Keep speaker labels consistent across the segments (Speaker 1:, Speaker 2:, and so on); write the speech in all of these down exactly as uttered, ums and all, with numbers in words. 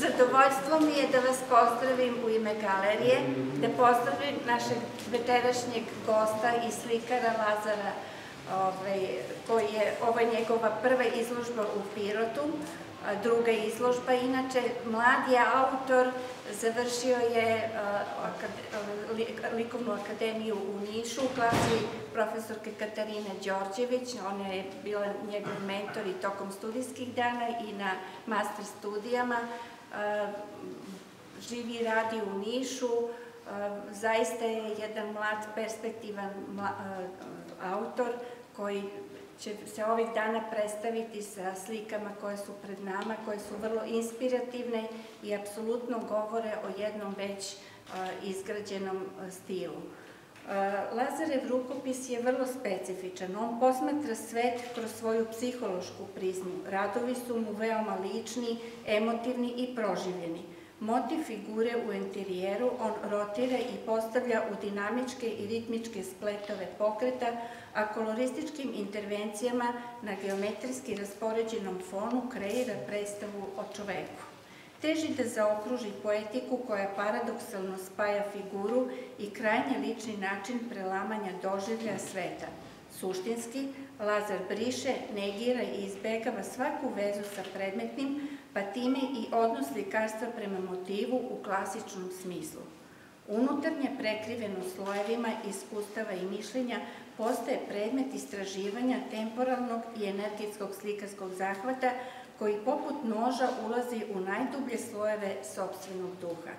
Speaker 1: zadovoljstvo mi je da vas pozdravim u ime galerije, da pozdravim našeg večerašnjeg gosta i slikara Lazara, koji je, ovo je njegova prva izložba u Pirotu, druga izložba. Inače, mlad je autor, završio je Likovnu akademiju u Nišu u klasi profesorke Katarine Đorđević. Ona je bila njegov mentor i tokom studijskih dana i na master studijama. Živi i radi u Nišu. Zaista je jedan mlad, perspektivan autor koji će se ovih dana predstaviti sa slikama koje su pred nama, koje su vrlo inspirativne i apsolutno govore o jednom već izgrađenom stilu. Lazarev rukopis je vrlo specifičan. On posmatra svet kroz svoju psihološku prizmu. Radovi su mu veoma lični, emotivni i proživljeni. Motiv figure u interijeru on rotira i postavlja u dinamičke i ritmičke spletove pokreta, a kolorističkim intervencijama na geometrijski raspoređenom fonu kreira predstavu o čoveku. Teži da zaokruži poetiku koja paradoksalno spaja figuru i krajnje lični način prelamanja doživlja sveta. Suštinski, Lazar briše, negira i izbegava svaku vezu sa predmetnim, pa time i odnos slikarstva prema motivu u klasičnom smislu. Unutarnje prekriveno slojevima iskustava i mišljenja postaje predmet istraživanja temporalnog i energetskog slikarskog zahvata koji poput noža ulazi u najdublje slojeve sopstvenog duha.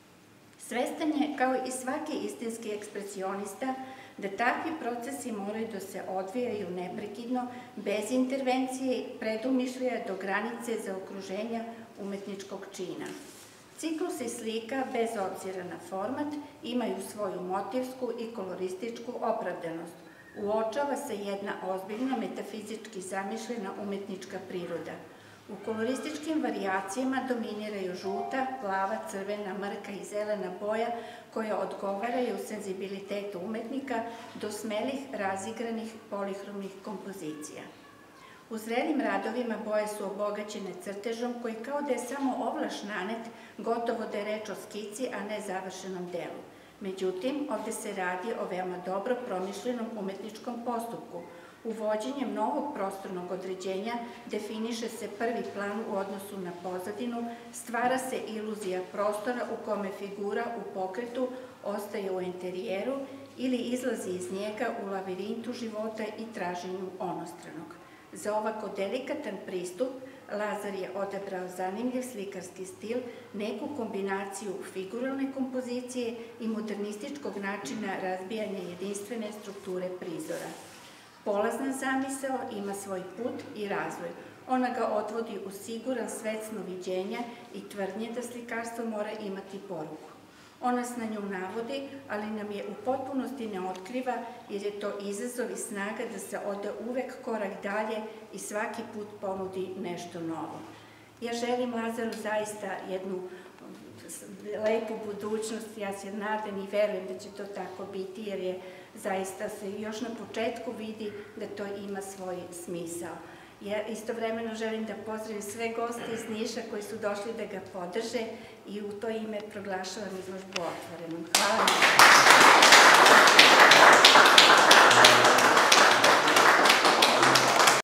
Speaker 1: Svestan je, kao i svaki istinski ekspresionista, da takvi procesi moraju da se odvijaju neprekidno, bez intervencije, predumišljaja do granice zaokruženja umetničkog čina. Ciklusi slika, bez obzira na format, imaju svoju motivsku i kolorističku opravdanost. Uočava se jedna ozbiljna, metafizički zamišljena umetnička priroda. U kolorističkim varijacijama dominiraju žuta, plava, crvena, mrka i zelena boja koje odgovaraju senzibilitetu umetnika do smelih, razigranih, polihromnih kompozicija. U zrelim radovima boje su obogaćene crtežom koji kao da je samo ovlaš nanet, gotovo da je reč o skici, a ne završenom delu. Međutim, ovde se radi o veoma dobro promišljenom umetničkom postupku. Uvođenjem novog prostornog određenja definiše se prvi plan u odnosu na pozadinu, stvara se iluzija prostora u kome figura u pokretu ostaje u interijeru ili izlazi iz njega u lavirintu života i traženju onostranog. Za ovako delikatan pristup Lazar je odabrao zanimljiv slikarski stil, neku kombinaciju figuralne kompozicije i modernističkog načina razbijanja jedinstvene strukture prizora. Polazna zamisao ima svoj put i razvoj. Ona ga odvodi u siguran svet snoviđenja i tvrdnje da slikarstvo mora imati poruku. Ona nas na nju navodi, ali nam je u potpunosti ne otkriva, jer je to izazov i snaga da se ode uvek korak dalje i svaki put ponudi nešto novo. Ja želim Lazaru zaista jednu lepu budućnost, ja se nadam i verujem da će to tako biti, jer je zaista se još na početku vidi da to ima svoj smisao. Ja istovremeno želim da pozdravim sve goste iz Niša koji su došli da ga podrže i u to ime proglašavam izložbu otvorenom. Hvala vam.